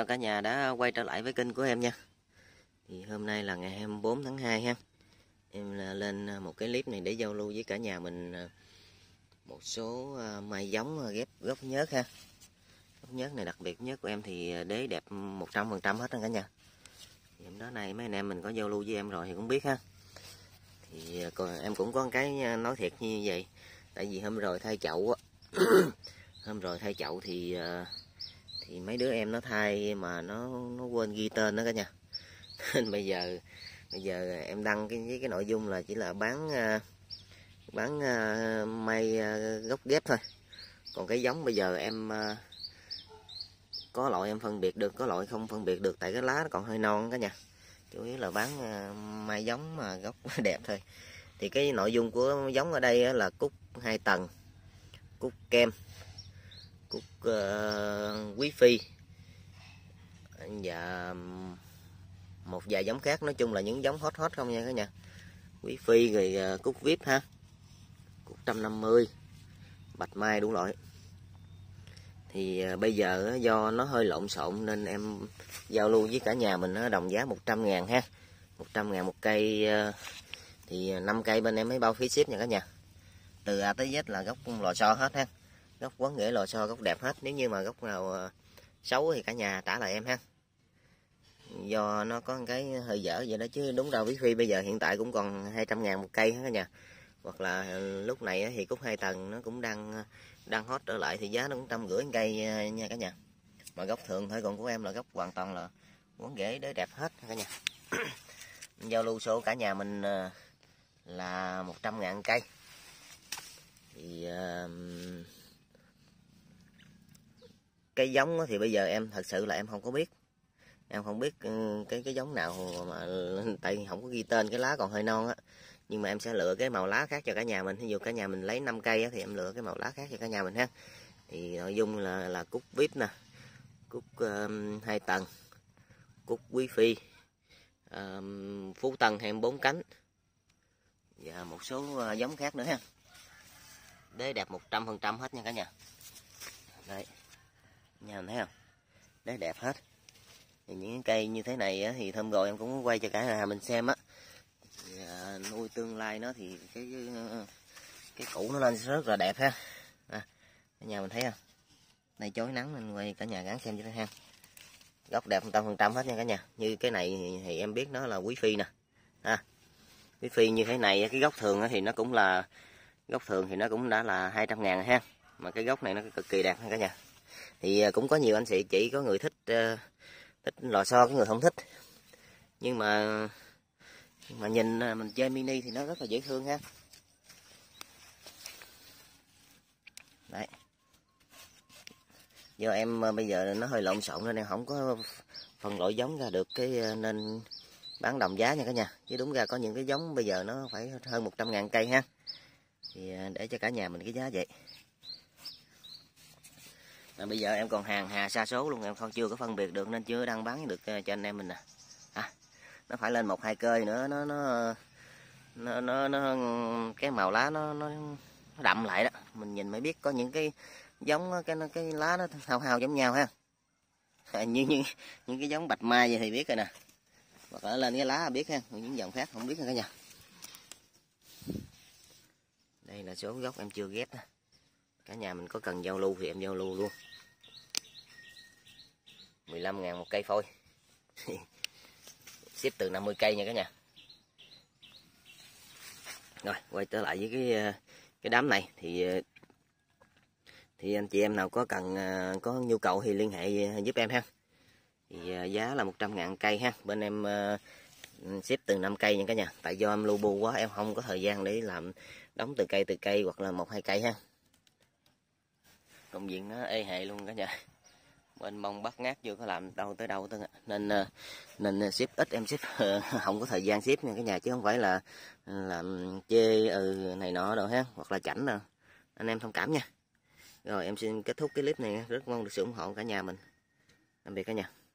chào cả nhà đã quay trở lại với kênh của em nha. Thì hôm nay là ngày 24 tháng 2 ha. Em lên một cái clip này để giao lưu với cả nhà mình một số mai giống ghép gốc nhớt ha. Gốc nhớt này đặc biệt nhớt của em thì đế đẹp 100% hết đó cả nhà. Thì hôm đó nay mấy anh em mình có giao lưu với em rồi thì cũng biết ha. Thì còn em cũng có một cái nói thiệt như vậy. Tại vì hôm rồi thay chậu hôm rồi thay chậu thì mấy đứa em nó thay mà nó quên ghi tên đó cả nhà. Nên bây giờ em đăng cái nội dung là chỉ là bán may gốc ghép thôi. Còn cái giống bây giờ em có loại em phân biệt được, có loại không phân biệt được tại cái lá nó còn hơi non cả nhà. Chủ yếu là bán may giống mà gốc đẹp thôi. Thì cái nội dung của giống ở đây là cúc 2 tầng, cúc kem, cúc quý phi và một vài giống khác, nói chung là những giống hot không nha cả nhà. Quý phi rồi cúc vip ha, cúc 150, bạch mai đủ loại. Thì bây giờ do nó hơi lộn xộn nên em giao lưu với cả nhà mình nó đồng giá 100.000 ha. 100.000 một cây, thì 5 cây bên em mới bao phí ship nha cả nhà. Từ A tới Z là gốc lò xo hết ha. Gốc quấn rễ lò xo, gốc đẹp hết. Nếu như mà gốc nào xấu thì cả nhà trả lại em ha. Do nó có cái hơi dở vậy đó chứ đúng đâu quý phi bây giờ hiện tại cũng còn 200.000 một cây hết cả nhà. Hoặc là lúc này thì cúc 2 tầng nó cũng đang hot trở lại thì giá nó cũng 150 một cây nha cả nhà. Mà gốc thường thôi, còn của em là gốc hoàn toàn là quấn rễ đế đẹp hết cả nhà. Giao lưu số cả nhà mình là 100.000 cây. Thì cái giống thì bây giờ em thật sự là em không có biết. Em không biết cái giống nào mà tại không có ghi tên, cái lá còn hơi non á. Nhưng mà em sẽ lựa cái màu lá khác cho cả nhà mình. Ví dụ cả nhà mình lấy 5 cây á, thì em lựa cái màu lá khác cho cả nhà mình ha. Thì nội dung là cúc vip nè, cúc 2 tầng, cúc quý phi, phú tân 24 cánh và một số giống khác nữa ha. Đế đẹp 100% hết nha cả nhà. Đây, nhà mình thấy không? Đế đẹp hết. Thì những cây như thế này á, thì thơm rồi em cũng quay cho cả nhà mình xem á. Nuôi tương lai nó thì cái củ nó lên rất là đẹp ha. Cả nhà mình thấy không? Đây chói nắng nên quay cả nhà gắn xem cho nó ha. Gốc đẹp 100% hết nha cả nhà. Như cái này thì em biết nó là quý phi nè. Quý phi như thế này, cái gốc thường thì nó cũng là gốc thường thì nó cũng đã là 200.000 ha. Mà cái gốc này nó cực kỳ đẹp ha cả nhà. Thì cũng có nhiều anh chị chỉ có người thích lò xo, có người không thích. Nhưng mà nhìn mình chơi mini thì nó rất là dễ thương ha. Đấy. Do em bây giờ nó hơi lộn xộn nên em không có phân loại giống ra được cái nên bán đồng giá nha cả nhà. Chứ đúng ra có những cái giống bây giờ nó phải hơn 100.000 cây ha. Thì để cho cả nhà mình cái giá vậy. Bây giờ em còn hàng hà sa số luôn, em chưa có phân biệt được nên chưa đăng bán được cho anh em mình nè. Nó phải lên 1-2 cơi nữa nó cái màu lá nó đậm lại đó, mình nhìn mới biết. Có những cái giống cái lá nó hao giống nhau ha. Như những cái giống bạch mai vậy thì biết rồi nè, hoặc là lên cái lá biết ha. Những dòng khác không biết nha cả nhà. Đây là số gốc em chưa ghép đó. Cả nhà mình có cần giao lưu thì em giao lưu luôn. 15.000 một cây phôi. Ship từ 50 cây nha cả nhà. Rồi quay trở lại với cái đám này thì anh chị em nào có cần có nhu cầu thì liên hệ giúp em ha. Thì giá là 100.000 cây ha. Bên em ship từ 5 cây nha cả nhà. Tại do em lu bu quá em không có thời gian để làm đóng từ cây hoặc là 1-2 cây ha. Công việc nó ê hệ luôn cả nhà. Bên mông bắt ngát chưa có làm đâu tới đâu nên ship ít, em ship không có thời gian ship nha cả nhà, chứ không phải là làm chê này nọ đâu ha, hoặc là chảnh đâu. Anh em thông cảm nha. Rồi em xin kết thúc cái clip này, rất mong được sự ủng hộ cả nhà mình. Tạm biệt cả nhà.